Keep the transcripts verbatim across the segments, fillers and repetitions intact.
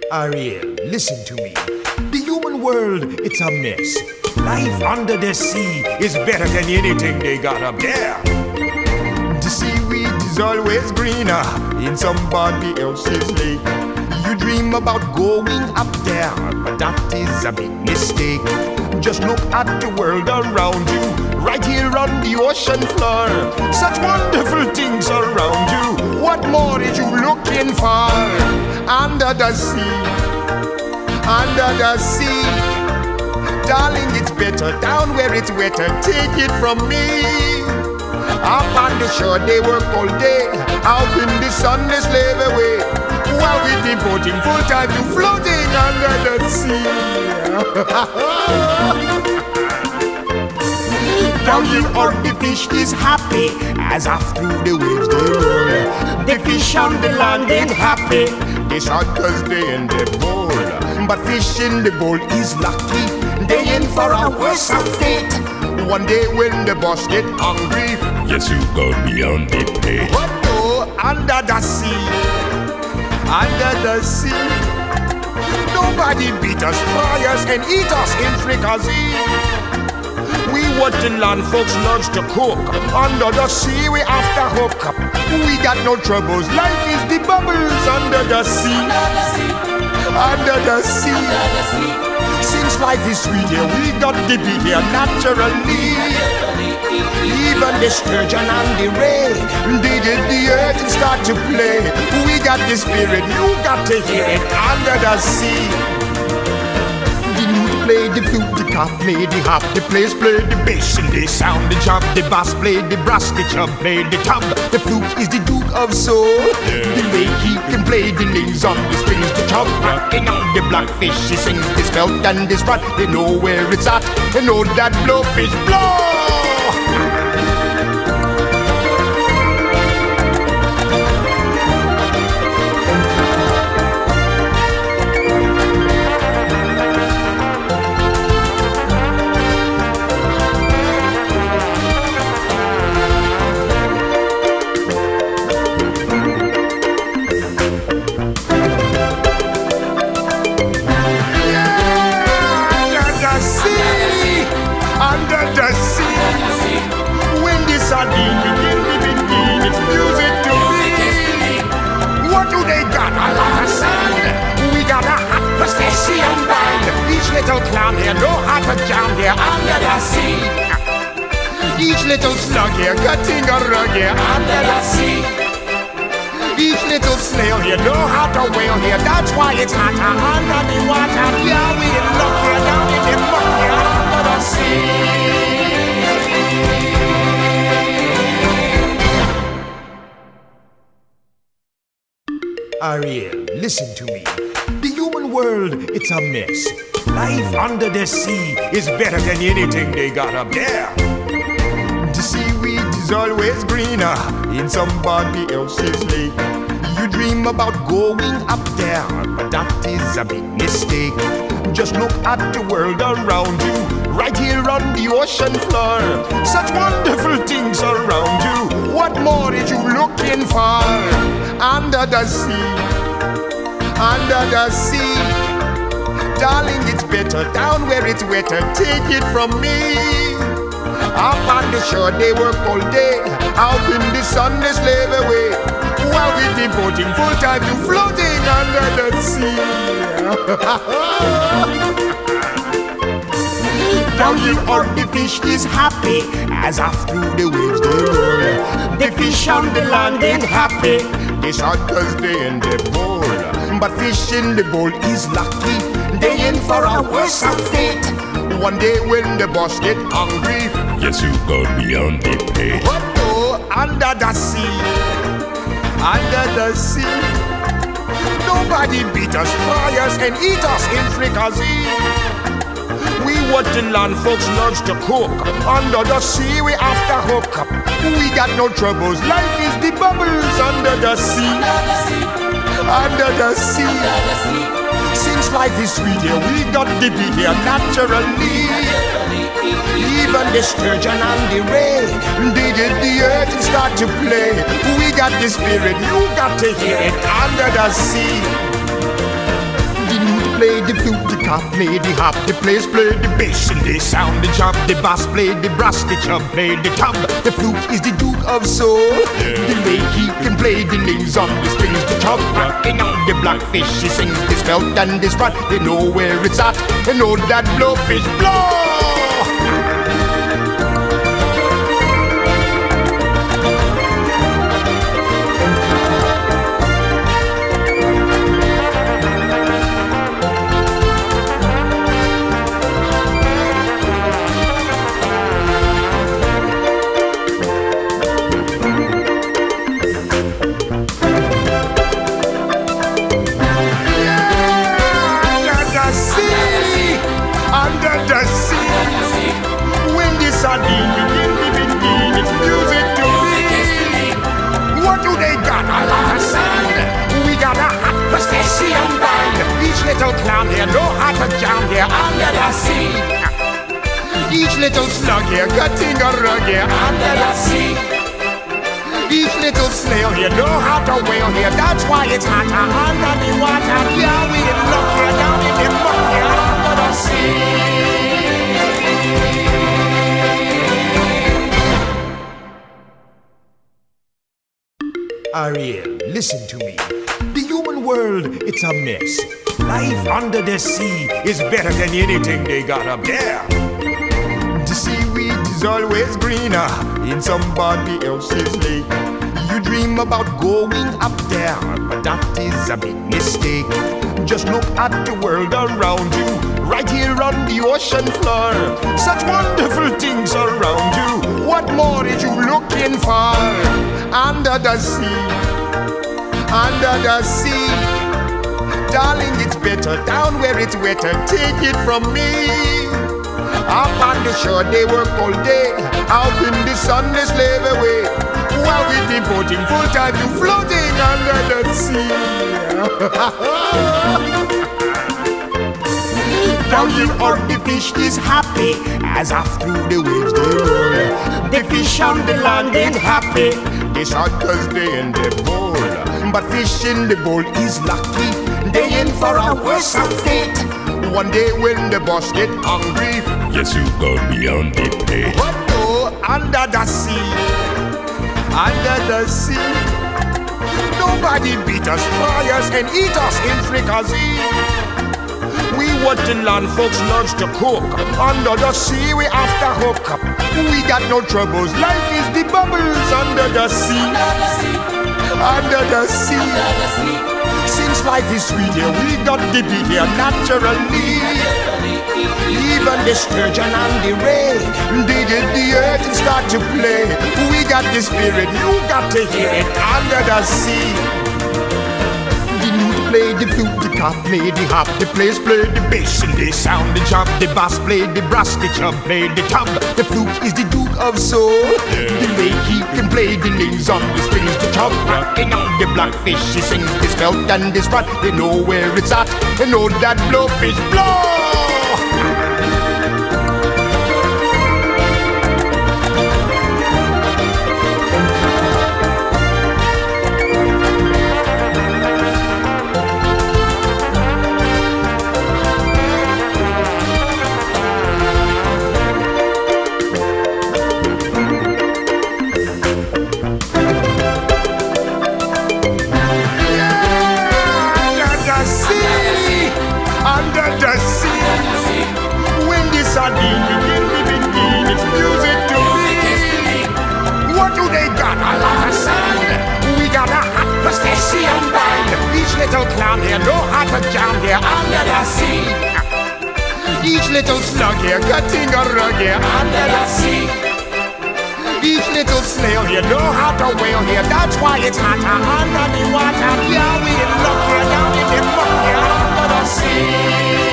Ariel, listen to me. The human world, it's a mess. Life under the sea is better than anything they got up there. The seaweed is always greener in somebody else's lake. You dream about going up there, but that is a big mistake. Just look at the world around you, right here on the ocean floor. Such wonderful things around you. What more is you looking for? Under the sea, under the sea. Darling, it's better down where it's wetter. Take it from me. Up on the shore they work all day, out in the sun they slave away, while we devoting full time to floating under the sea. Down here on the fish is happy, as after the waves they roll. The fish on the land ain't happy, they shot cause they in the bowl. But fish in the bowl is lucky, they in for a worse fate. One day when the boss get hungry, yes, you go beyond the pay. What oh, under the sea, under the sea. Nobody beat us, fry us, and eat us in fricassee. We what the land folks loves to cook. Under the sea we have to hook up. We got no troubles, life is the bubbles under the sea. Under the sea. Since life is sweet here, we got to be here naturally. Even the sturgeon and the ray, they get the earth and start to play. We got the spirit, you got to hear it under the sea. Play the flute, the cop play the hop, the players play the bass and they sound the job. The bass play the brass, the chub play the tub. The flute is the duke of soul. Yeah. The way he can play the nails on the strings, the chub rocking on the blackfish. He sings this belt and this rod. They know where it's at. They know that blowfish blow. Little clown here, know how to jam here under the sea. Each little slug here, cutting a rug here under the sea. Each little snail here, know how to whale here. That's why it's hotter under the water. Yeah, we in luck here, down in the muck here under the sea. Ariel, listen to me. The human world, it's a mess. Life under the sea is better than anything they got up there. The seaweed is always greener in somebody else's lake. You dream about going up there, but that is a big mistake. Just look at the world around you, right here on the ocean floor. Such wonderful things around you. What more is you looking for? Under the sea, under the sea. Darling, it's better down where it's wetter. Take it from me. Up on the shore they work all day, out in the sun they slave away, while we devoting full time to floating under the sea. Down here on the fish is happy, as after the waves they roll. The fish on the land ain't happy, they shot cause they in the bowl. But fish in the bowl is lucky, they in for a worse fate. One day when the boss get hungry, yes, you go beyond the pay. What oh, under the sea, under the sea. Nobody beat us, fry us, and eat us in fricassee. We what the land folks loves to cook. Under the sea we have to hook up. We got no troubles, life is the bubbles under the sea. Under the sea. Since life is sweet here, we got to be here naturally. Even the sturgeon and the ray, they get the earth and start to play. We got the spirit, you got to hear it under the sea. play the flute, the cop play the hop, the players play the bass and they sound the chop. The bass play the brass, the chub play the tub. The flute is the Duke of Soul. Yeah. The way he can play the names on the strings, the chub rocking on the blackfish. He sings this belt and this rod. They know where it's at. They know that blowfish blow. Under the sea, when the sardine begin to begin, it's music to me. What do they got? A lot of sand. We got a hot crustacean band. Each little clown here know how to jam here under the sea. Each little slug here cutting a rug here under the sea. Each little snail here know how to whale here. That's why it's hotter under the water. Yeah, we in luck here down in the muck here under the sea. Ariel, listen to me. The human world, it's a mess. Life under the sea is better than anything they got up there. The seaweed is always greener in somebody else's lake. You dream about going up there, but that is a big mistake. Just look at the world around you, right here on the ocean floor. Such wonderful things around you. What more are you looking for? Under the sea, under the sea. Darling, it's better down where it's wetter. Take it from me. Up on the shore they work all day, out in the sun they slave away, while we've been putting full time to floating under the sea. Down here all the fish is happy, as off through the waves they roll. The fish on the land ain't happy, they sad cause they in the bowl. But fish in the bowl is lucky, they in for a worse fate. One day when the boss get hungry, yes, you go beyond the pay. But no, under the sea, under the sea, nobody beat us, fry us, and eat us in fricassee. We what the land folks learns to cook. Under the sea we have to hook up. We got no troubles, life is the bubbles under the sea. Under the sea, under the sea. Since life is sweet here, we got to be here naturally. Even the sturgeon and the ray, they did the earth and start to play. We got the spirit, you got to hear it under the sea. The lute play the flute, the cop play the hop, the players play the bass and they sound the chop. The bass play the brass, the chub play the tub. The flute is the Duke of Soul. Yeah. The way he can play the names on the strings, the chub rocking on the blackfish. He sings this belt and this rod. They know where it's at. They know that blowfish blow. Under the sea, when the sardine begin to begin, it's music to me. What do they got? A lot of sand. We got a hot crustacean band. Each little clown here know how to jam here under the sea. Each little slug here cutting a rug here under the sea. Each little snail here know how to whale here. That's why it's hotter under the water. Yeah, we in luck here down in the muck here under the sea.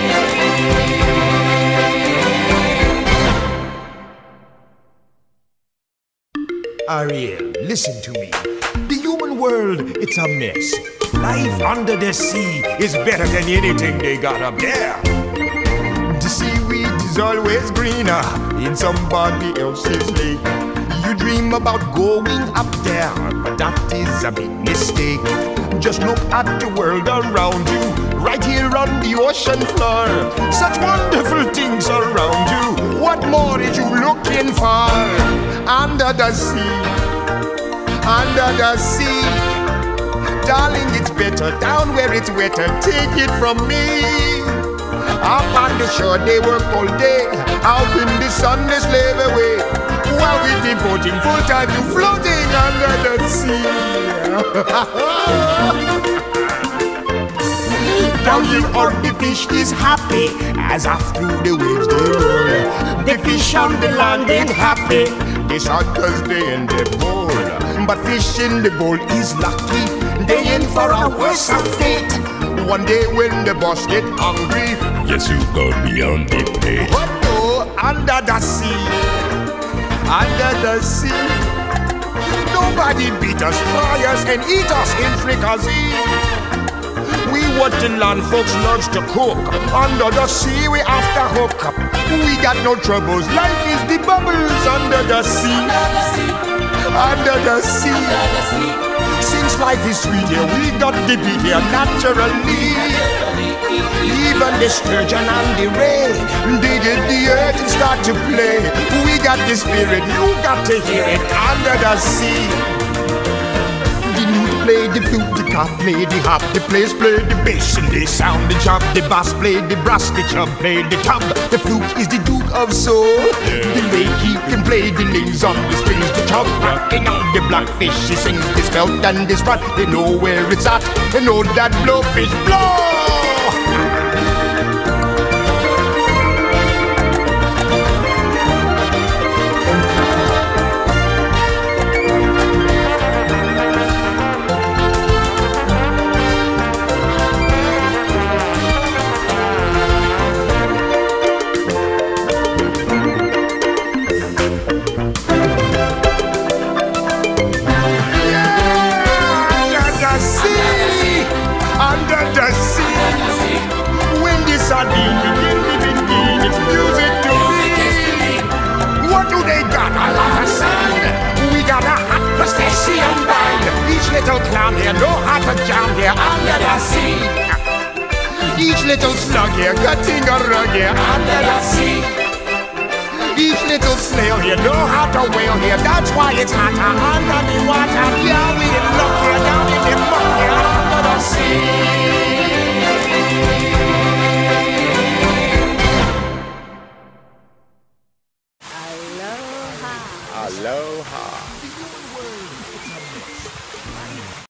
Ariel, listen to me. The human world, it's a mess. Life under the sea is better than anything they got up there. The seaweed is always greener in somebody else's lake. You dream about going up there, but that is a big mistake. Just look at the world around you, right here on the ocean floor. Such wonderful things around you. What more is you looking for? Under the sea, under the sea. Darling, it's better down where it's wetter. Take it from me. Up on the shore they work all day. Out in the sun they slave away, while we devoting full time to floating under the sea. Down here all the fish is happy, as after the waves they roll. The fish on the land ain't happy, they shot cause they in the bowl. But fish in the bowl is lucky, they in for a worse of fate. One day when the boss get hungry, yes, you go beyond the pay. But no, under the sea, under the sea, nobody beat us, fry us, and eat us in fricassee. We what the land folks loves to cook. Under the sea we after hook. We got no troubles. Life is the bubbles under the sea. Under the sea. Since life is sweet here, we got to be here naturally. Even the sturgeon and the ray, they get the earth and start to play. We got the spirit, you got to hear it under the sea. The lute play the flute, the cop play the hop, the players play the bass and they sound the chop. The bass play the brass, the chub play the tub. The flute is the duke of soul. The lake he can play the nails on the strings. The chub rocking on the blackfish, he sings this belt and this rod. They know where it's at, they know that blowfish blow. Under the sea, when the sardine begin to begin, it's music to me. What do they got? A lot of sand. We got a hot crustacean band. Each little clown here know how to jam here under the sea. Each little slug here cutting a rug here under the sea. Each little snail here know how to whale here. That's why it's hotter under the water. Yeah, we in love.